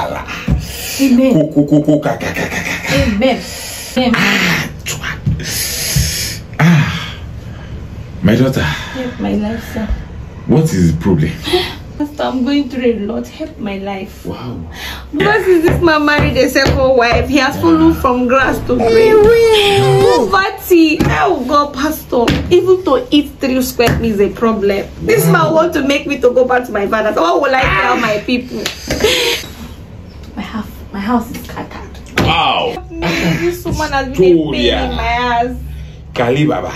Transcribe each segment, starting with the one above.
wahala. Amen. Amen. My daughter. Help my life, sir. What is the problem? Pastor, I'm going through a lot. Help my life. Wow. Because this man married a second wife, he has fallen from grass to grace. Poverty. Oh God, Pastor. Even to eat 3 square meals is a problem. This man want to make me to go back to my father. So what will I tell my people? My house is scattered. Wow. This woman has been a pain in my ass. Kali Baba.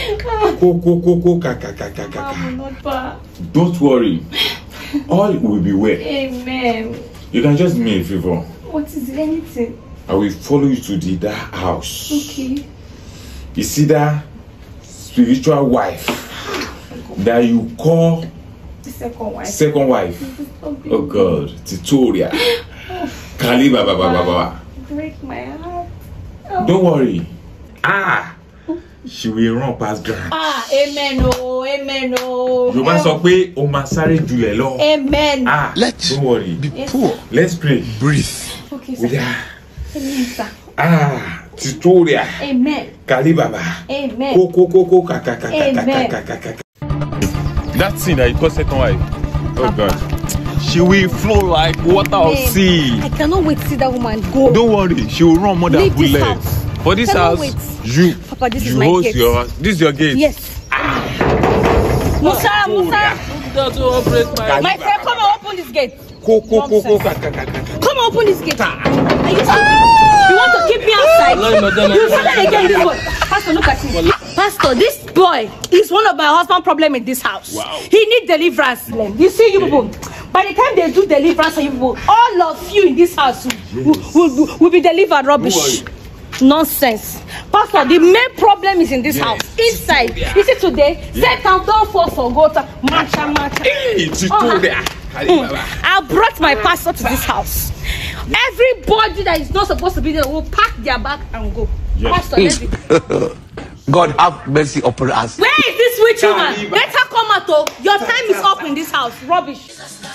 Don't worry. All will be well. Amen. You can just do me a favor. What is anything? I will follow you to that house. Okay. You see that spiritual wife that you call The second wife. second wife. Oh God, Titoria. Kali Baba. Break my heart. Oh. Don't worry. She will run past ground. Amen. Oh. You must say, "O masare jule lo." Amen. Don't worry. Be poor. Let's pray. Breathe. Okay, sir. Amen, sir. Titoria. Amen. Kali Baba. Amen. That thing that you call second wife. Oh God. She will flow like water of sea. I cannot wait to see that woman go. Don't worry, she will run more than Leave this bullets. house. For this Cannot house, wait. you Papa, this is my host gate. this is your gate. Yes. Musa. My friend, come and open this gate. Come and open this gate. Are you you want to keep me outside? You started again this boy. Pastor, look at him. Pastor, this boy is one of my husband's problem in this house. Wow. He needs deliverance. You see, you people, by the time they do deliverance for you people, all of you in this house will be delivered. Rubbish. Nonsense. Pastor, the main problem is in this house. Inside. You see today, Satan don't fall for God. I brought my pastor to this house. Everybody that is not supposed to be there will pack their bag and go. Pastor, let me. God have mercy upon us. Where is this witch woman? Let her come out. Oh. Your time is up in this house. Rubbish.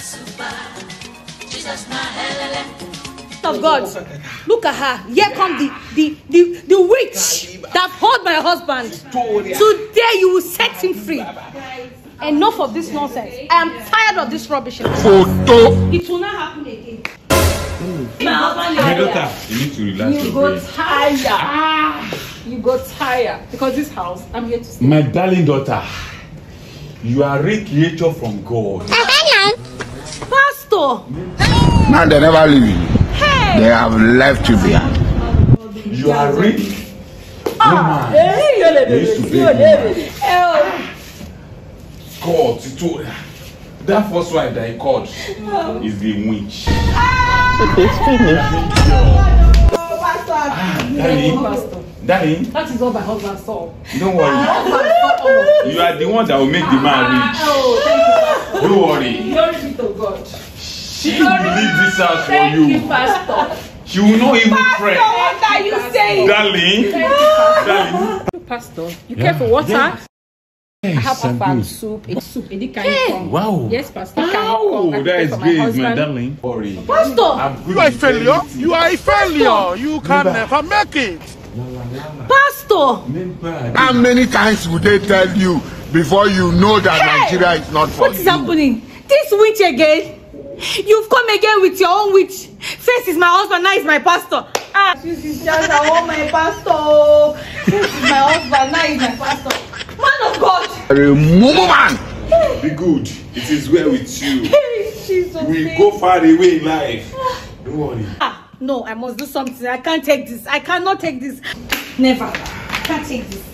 Of God, look at her. Here come the witch that hold my husband. Today you will set him free. Enough of this nonsense. I am tired of this rubbish. It will not happen again. My daughter, you need to relax You your go brain. tired. You go tired because this house, I'm here to stay. My darling daughter, you are a creature from God. Pastor. Now they never leave you. Hey. They have left you behind. You are rich. Woman. You used to beg woman. God, Titoria. That first wife that he called is the witch. Darling, That is all my husband saw. don't worry. You are the one that will make the man rich. Oh, thank you, Pastor. Don't worry. Glory be to God. She will leave this house for Thank you, you. Pastor. She will not even pray. What are you saying? Darling, darling. Pastor, you care for water? Yeah. I have Yes, I'm a good. soup. A soup. Hey. Wow. Yes, Pastor. Wow, that is great, my darling. Worry. Pastor. I'm good. You are a failure. You are a failure. You can never make it. Pastor. How many times would they tell you before you know that Nigeria is not for What is you? happening? This witch again? You've come again with your own witch. First is my husband, now is my pastor. This is just I want my pastor. First is my husband, now is my pastor. Man of God. Man. Be good. It is well with you. Jesus. We go far away in life. Don't worry. No, I must do something. I can't take this. I cannot take this. Never. I can't take this.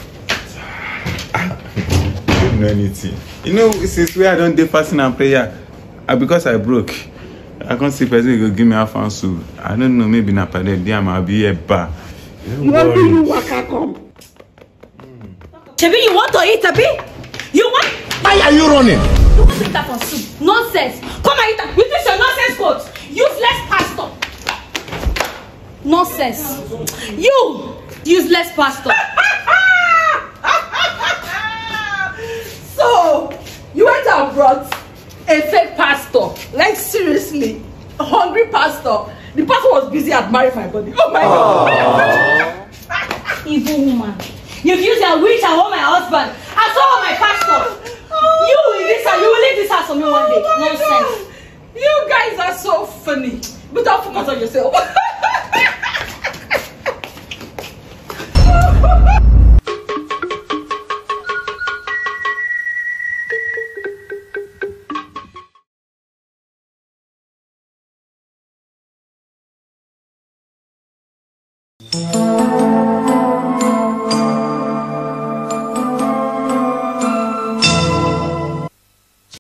I don't know anything. You know, since where I don't do fasting and prayer, because I broke, I can't see person go give me a fan soup. I don't know, maybe na pade diam I'll be a bar. You want to waka come? Chebi, you want to eat a bit? You want? Why are you running? You want to eat that for soup? Nonsense. Come and eat that. With this your nonsense coat. Useless pastor. Nonsense. You useless pastor. So, you went and brought a fake pastor. Like, seriously. hungry pastor. The pastor was busy admiring my body. Oh my God. Evil woman. You've used your witch and hold my husband. I saw my pastor. You will leave this house for me one day. Nonsense. You guys are so funny. But don't focus on yourself.